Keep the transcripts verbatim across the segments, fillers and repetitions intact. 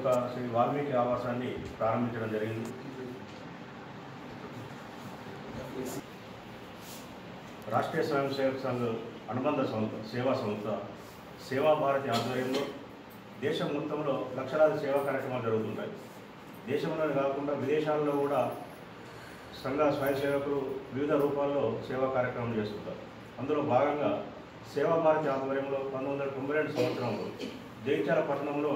యొక్క శ్రీ వాల్మీకి ఆవాసాన్ని ప్రారంభించడం జరిగింది. రాష్ట్రీయ స్వయం సేవక సంఘ అనుబంధ సంస్థ సేవా సంస్థ సేవా భారతి ఆధ్వర్యంలో దేశం మొత్తంలో లక్షలాది సేవా కార్యక్రమాలు జరుగుతుంటాయి. దేశంలోనే కాకుండా విదేశాల్లో కూడా సంఘ స్వయం సేవకులు వివిధ రూపాల్లో సేవా కార్యక్రమాలు చేస్తుంటారు. అందులో భాగంగా సేవా భారతి ఆధ్వర్యంలో పంతొమ్మిది వందల తొంభై రెండు సంవత్సరంలో జగిత్యాల పట్టణంలో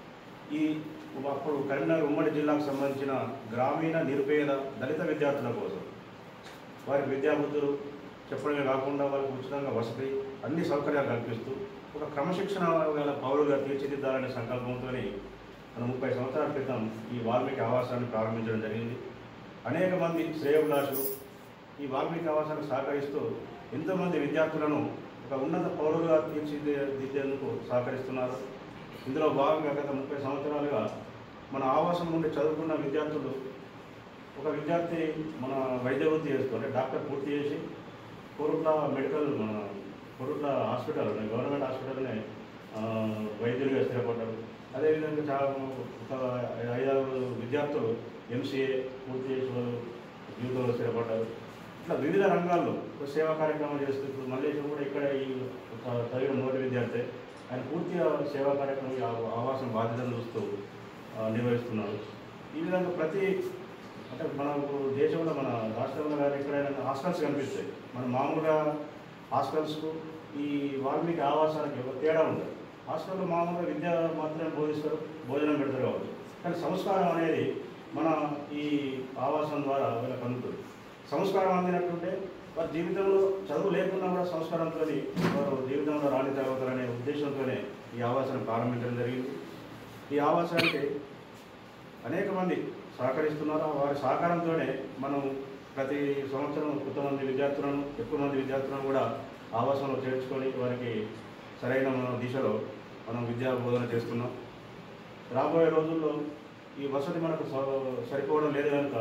ఈ అప్పుడు కరీంనగర్ ఉమ్మడి జిల్లాకు సంబంధించిన గ్రామీణ నిరుపేద దళిత విద్యార్థుల కోసం వారికి విద్యాబుద్ధులు చెప్పడమే కాకుండా వారికి ఉచితంగా వసతి అన్ని సౌకర్యాలు కల్పిస్తూ ఒక క్రమశిక్షణ గల పౌరులుగా తీర్చిదిద్దాలనే సంకల్పంతో మన ముప్పై సంవత్సరాల క్రితం ఈ వాల్మీకి ఆవాసాన్ని ప్రారంభించడం జరిగింది. అనేక మంది శ్రేయోభిలాషులు ఈ వాల్మీకి ఆవాసాన్ని సహకరిస్తూ ఎంతోమంది విద్యార్థులను ఒక ఉన్నత పౌరులుగా తీర్చిదిద్దేందుకు సహకరిస్తున్నారు. ఇందులో భాగంగా గత ముప్పై సంవత్సరాలుగా మన ఆవాసం నుండి చదువుకున్న విద్యార్థులు ఒక విద్యార్థి మన వైద్య వృత్తి చేస్తూ అంటే డాక్టర్ పూర్తి చేసి కోరుట్ల మెడికల్ మన కోరుట్ల హాస్పిటల్ గవర్నమెంట్ హాస్పిటల్నే వైద్యులుగా స్థిరపడ్డారు. అదేవిధంగా చాలా ఒక ఐదారు విద్యార్థులు ఎంసీఏ పూర్తి చేసి వాళ్ళు జీవితంలో స్థిరపడ్డారు. ఇట్లా వివిధ రంగాల్లో సేవా కార్యక్రమాలు చేస్తూ ఇప్పుడు మల్లేశం కూడా ఇక్కడ ఈ చదివిన మొదటి విద్యార్థి ఆయన పూర్తిగా సేవా కార్యక్రమం ఆవాసం బాధ్యతను చూస్తూ నిర్వహిస్తున్నారు. ఈ విధంగా ప్రతి అంటే మనకు దేశంలో మన రాష్ట్రంలో కానీ ఎక్కడైనా హాస్టల్స్ కనిపిస్తాయి. మన మామూలుగా హాస్టల్స్కు ఈ వాల్మీకి ఆవాసానికి ఒక తేడా ఉంటుంది. హాస్టల్లో మామూలుగా విద్య మాత్రమే బోధిస్తారు, భోజనం పెడతారు కావచ్చు. కానీ సంస్కారం అనేది మన ఈ ఆవాసం ద్వారా వీళ్ళకి అందుతుంది. సంస్కారం అందినట్టుంటే వారి జీవితంలో చదువు లేకుండా కూడా సంస్కారంతో వారు జీవితంలో రాణించగలుగుతారనే ఉద్దేశంతోనే ఈ ఆవాసాన్ని ప్రారంభించడం జరిగింది. ఈ ఆవాసానికి అనేక మంది సహకరిస్తున్నారు. వారి సహకారంతోనే మనం ప్రతి సంవత్సరం కొంతమంది విద్యార్థులను ఎక్కువ మంది విద్యార్థులను కూడా ఆవాసంలో చేర్చుకొని వారికి సరైన దిశలో మనం విద్యా బోధన చేస్తున్నాం. రాబోయే రోజుల్లో ఈ వసతి మనకు సరిపోవడం లేదు కనుక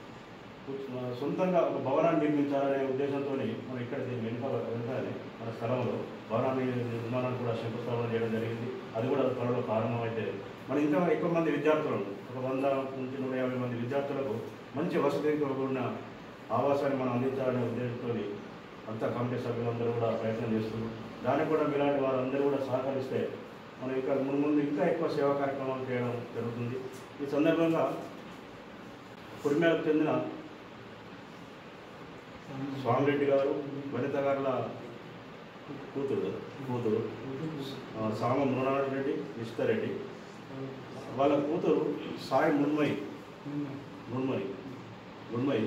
సొంతంగా ఒక భవనాన్ని నిర్మించాలనే ఉద్దేశంతో మనం ఇక్కడ వెనుక వెనుకనే మన స్థలంలో భవనాన్ని నిర్మాణాన్ని కూడా శంకుస్థాపన చేయడం జరిగింది. అది కూడా త్వరలో ప్రారంభమైతే మనం ఇంకా ఎక్కువ మంది విద్యార్థులను ఒక వంద నుంచి నూట యాభై మంది విద్యార్థులకు మంచి వసతితో కూడిన ఆవాసాన్ని మనం అందించాలనే ఉద్దేశంతో అంతా కమిటీ సభ్యులందరూ కూడా ప్రయత్నం చేస్తున్నారు. దానికి కూడా మీలాంటి వారందరూ కూడా సహకరిస్తే మనం ఇంకా ముందు ముందు ఇంకా ఎక్కువ సేవా కార్యక్రమాలు చేయడం జరుగుతుంది. ఈ సందర్భంగా కురిమేలకు చెందిన స్వామిరెడ్డి గారు వనిత గారుల కూతురు కూతురు సామ మృణారెడ్డి రెడ్డి నిష్ఠారెడ్డి వాళ్ళ కూతురు సాయి మృణ్మయి మృణ్మయి మృణ్మయి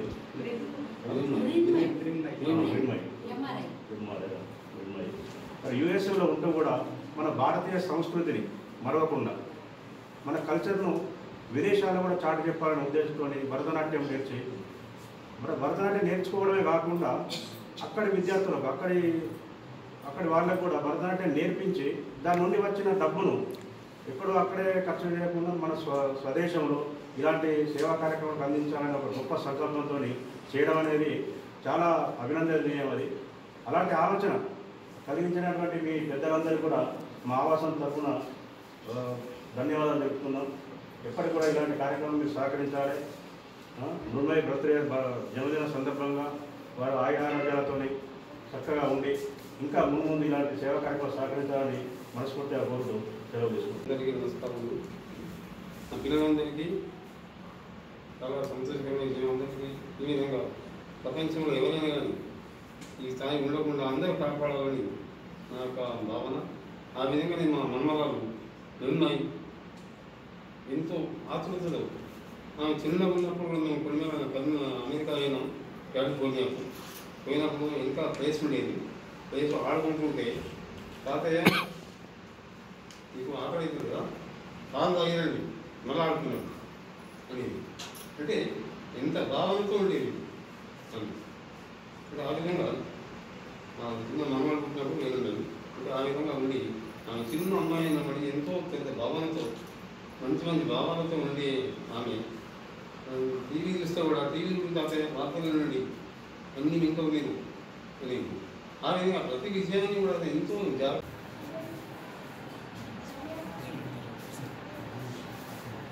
మృణ్మయి మృణ్మయి యుఎస్ఏలో ఉంటూ కూడా మన భారతీయ సంస్కృతిని మరవకుండా మన కల్చర్ను విదేశాల్లో కూడా చాటి చెప్పాలనే ఉద్దేశంతో భరతనాట్యం నేర్చి మన భరతనాట్యం నేర్చుకోవడమే కాకుండా అక్కడి విద్యార్థులకు అక్కడి అక్కడి వాళ్ళకు కూడా భరతనాట్యం నేర్పించి దాని నుండి వచ్చిన డబ్బును ఎక్కడో అక్కడే ఖర్చు చేయకుండా మన స్వ స్వదేశంలో ఇలాంటి సేవా కార్యక్రమాలకు అందించాలనే ఒక గొప్ప సంకల్పంతో చేయడం అనేది చాలా అభినందనీయం. అది అలాంటి ఆలోచన కలిగించినటువంటి మీ పెద్దలందరూ కూడా మా ఆవాసం తరఫున ధన్యవాదాలు చెప్తున్నాం. ఎప్పటికి కూడా ఇలాంటి కార్యక్రమం మీరు సహకరించాలి. మృణ్మయి బర్త్డే జన్మదిన సందర్భంగా వారు ఆయురారోగ్యాలతో చక్కగా ఉండి ఇంకా ముందు ముందు ఇలాంటి సేవా కార్యక్రమాలు సహకరించాలని మనస్ఫూర్తిగా కోరుతూ సెలవు తీసుకుంటారు. నమస్కారాలు. నా పిల్లలందరికీ చాలా సంతోషకరమైన అందరికీ ఈ విధంగా ప్రపంచంలో ఎవరైనా కానీ ఈ స్థాయి ఉండకుండా అందరూ కాపాడాలని నా యొక్క భావన. ఆ విధంగా నేను మా మన్మగారు మృణ్మయి ఎంతో ఆతృతలో ఆమె చిన్నగా ఉన్నప్పుడు కూడా మేము కొన్ని కన్ను అమెరికా అయినా కాలిఫోర్నియా పోయినప్పుడు ఇంకా ప్లేస్ ఉండేది. ప్లేస్ ఆడుకుంటుంటే తాతయ్య నీకు ఆకలి అవుతుంది కదా కాలు తాగినండి మళ్ళీ ఆడుతున్నాడు అనేది అంటే ఎంత భావంతో ఉండేది అని. అంటే ఆ విధంగా చిన్న మమ్మల్ని పుట్టినప్పుడు నేను అంటే ఆ విధంగా ఉండి ఆమె చిన్న అమ్మాయి అన్నప్పటి ఎంతో పెద్ద భావనతో మంచి మంచి భావాలతో ఉండి ఆమె టీవీ చూస్తే కూడా టీవీ చూస్తే వార్తలు నుండి అన్ని ఇంకా లేదు తెలియదు. ఆ విధంగా ప్రతి విషయాన్ని కూడా ఎంతో జాగ్రత్త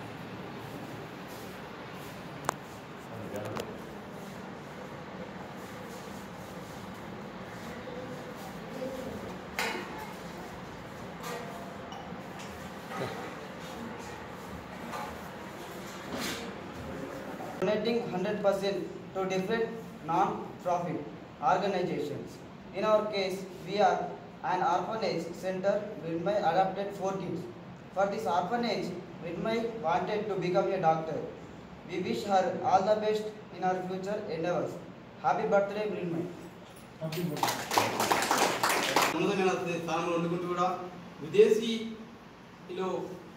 Donating one hundred percent to different non-profit organizations. In our case, we are an orphanage center. Vinmay adopted four kids. For this orphanage, Vinmay wanted to become a doctor. We wish her all the best in her future endeavors. Happy birthday, Vinmay. ఉన్నతమైన స్థానంలో ఉండుకుంటూ కూడా విదేశీలో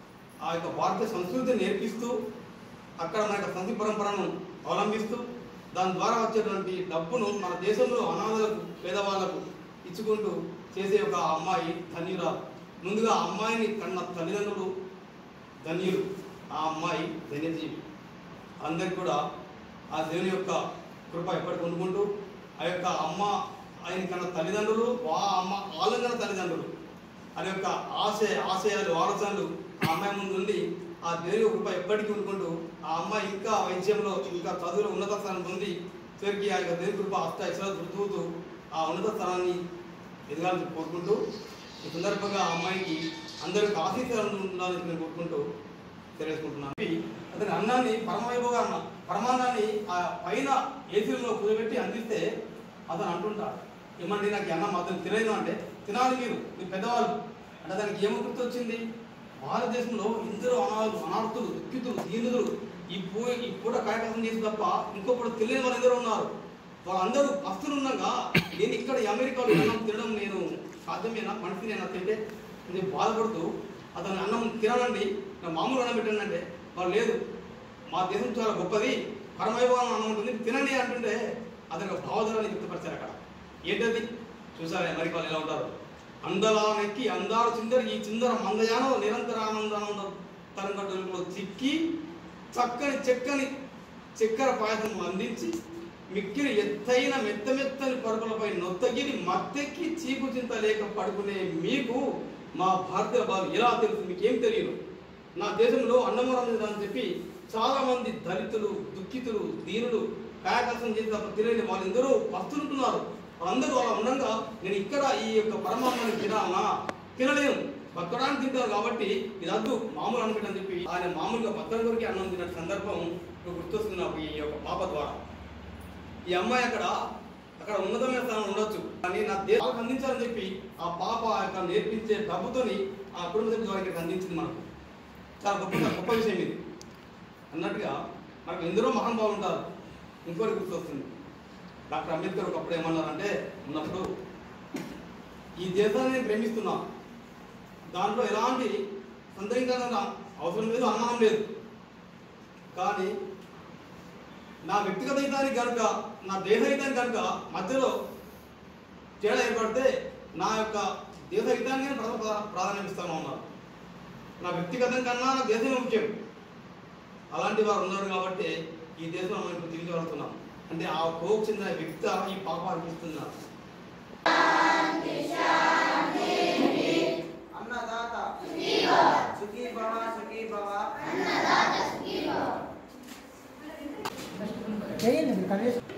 ఆ యొక్క భారత సంస్కృతిని నేర్పిస్తూ అక్కడ మన యొక్క సంస్కృతి పరంపరను అవలంబిస్తూ దాని ద్వారా వచ్చేటువంటి డబ్బును మన దేశంలో అనాథలకు పేదవాళ్లకు ఇచ్చుకుంటూ చేసే ఒక అమ్మాయి ధన్యురాలు. ముందుగా ఆ అమ్మాయిని కన్న తల్లిదండ్రులు ధన్యులు, ఆ అమ్మాయి ధన్యజీవి. అందరికి కూడా ఆ దేవుని యొక్క కృప ఎప్పటికీ ఉండుకుంటూ ఆ యొక్క అమ్మ ఆయన కన్నా తల్లిదండ్రులు వా అమ్మ ఆలంగన తల్లిదండ్రులు అని యొక్క ఆశయ ఆశయాలు ఆలోచనలు ఆ అమ్మాయి ముందు ఉండి ఆ దేవుని కృప ఎప్పటికీ ఉండుకుంటూ ఆ అమ్మాయి ఇంకా వైద్యంలో ఇంకా చదువులో ఉన్నత స్థానం పొంది చివరికి ఆ యొక్క దేవుని కృప అష్ట ఇష్టాలు దుర్తూతూ ఆ ఉన్నత స్థానాన్ని ఎదగాలని కోరుకుంటూ ఈ సందర్భంగా ఆ అమ్మాయికి అందరికి ఆశీస్సులు ఉండాలని నేను కోరుకుంటూ తెలియజేసుకుంటున్నాను. అతని అన్నాన్ని పరమవైభవ అన్న పరమాన్నాన్ని ఆ పైన ఏసీలో కూర్చోబెట్టి అందిస్తే అతను అంటుంటాడు, ఏమండి నాకు ఈ అన్నం అతను తినలేదు అంటే, తినాలి మీరు మీరు పెద్దవాళ్ళు అంటే దానికి ఏమో గుర్తొచ్చింది, భారతదేశంలో ఇందరూ అనాథులు అనాథులు దుఃఖితులు దీనులు ఈ పూ ఈ పూట కార్యక్రమం చేసి తప్ప ఇంకో పూట తెలియని వాళ్ళు ఎందరో ఉన్నారు. వాళ్ళందరూ పస్తులు ఉన్నాగా నేను ఇక్కడ అమెరికాలో అన్నం తినడం నేను సాధ్యమేనా మనిషి నేను తింటే నేను బాధపడుతూ అతను అన్నం తినాలండి నా మామూలు అన్నం పెట్టండి అంటే వాళ్ళు లేదు మా దేశం చాలా గొప్పది పరమైభవం అన్నం ఉంటుంది తినండి అంటుంటే అతనికి భావోదరాన్ని వ్యక్తపరిచారు. అక్కడ ఏంటది చూసారా అమెరికాలో ఎలా ఉంటారు, అందలానెక్కి అందారు చిందరు ఈ చిందర మందయానో నిరంతర ఆనందానంద తరంగలో చిక్కి చక్కని చెక్కని చక్కెర పాయసం అందించి మిక్కిలి ఎత్తైన మెత్త మెత్తని పరుపులపై నొత్తగిరి మత్తెక్కి చీకు చింత లేక పడుకునే మీకు మా భారతీయ బాధ ఎలా తెలుసు, మీకేం తెలియదు. నా దేశంలో అన్నమూరం అని చెప్పి చాలామంది దళితులు దుఃఖితులు దీనులు కాయకల్సం చేసి తప్ప తెలియని వాళ్ళందరూ పస్తుంటున్నారు. వాళ్ళందరూ అలా ఉండగా నేను ఇక్కడ ఈ యొక్క పరమాత్మని తినాలా తినలేను, బతకడానికి తింటారు కాబట్టి ఇది అద్దు మామూలు అనుకుంటని చెప్పి ఆయన మామూలుగా బతకడం కొరికి అన్నం తిన్న సందర్భం గుర్తొస్తుంది నాకు ఈ యొక్క పాప ద్వారా. ఈ అమ్మాయి అక్కడ అక్కడ ఉన్నతమైన స్థానం ఉండొచ్చు కానీ నా దేశాలకు అందించాలని చెప్పి ఆ పాప యొక్క నేర్పించే డబ్బుతోని ఆ కుటుంబ సభ్యుల ద్వారా ఇక్కడికి అందించింది. మనకు చాలా గొప్ప గొప్ప విషయం ఇది అన్నట్టుగా మనకు ఎందరో మహానుభావులు ఉంటారు. ఇంకోటి గుర్తొస్తుంది, డాక్టర్ అంబేద్కర్ ఒకప్పుడు ఏమన్నారంటే ఉన్నప్పుడు ఈ దేశాన్ని నేను ప్రేమిస్తున్నా, దాంట్లో ఎలాంటి సందేహం అవసరం లేదు అనుమానం లేదు, కానీ నా వ్యక్తిగత హితానికి కనుక నా దేశ హితానికి కనుక మధ్యలో తేడా ఏర్పడితే నా యొక్క దేశ హితానికి ప్రథమ ప్రాధాన్యం ఇస్తాను అన్నారు. నా వ్యక్తిగతం కన్నా నా దేశమే ముఖ్యం. అలాంటి వారు ఉన్నారు కాబట్టి ఈ దేశంలో మనం ఇప్పుడు జీవించగలుగుతున్నాం. అంటే ఆ కోకు చెందిన వ్యక్తి ఈ పాప అనిపిస్తున్నారు. అన్నదాత సుఖీ భవ సుఖీ భవ చేయండి.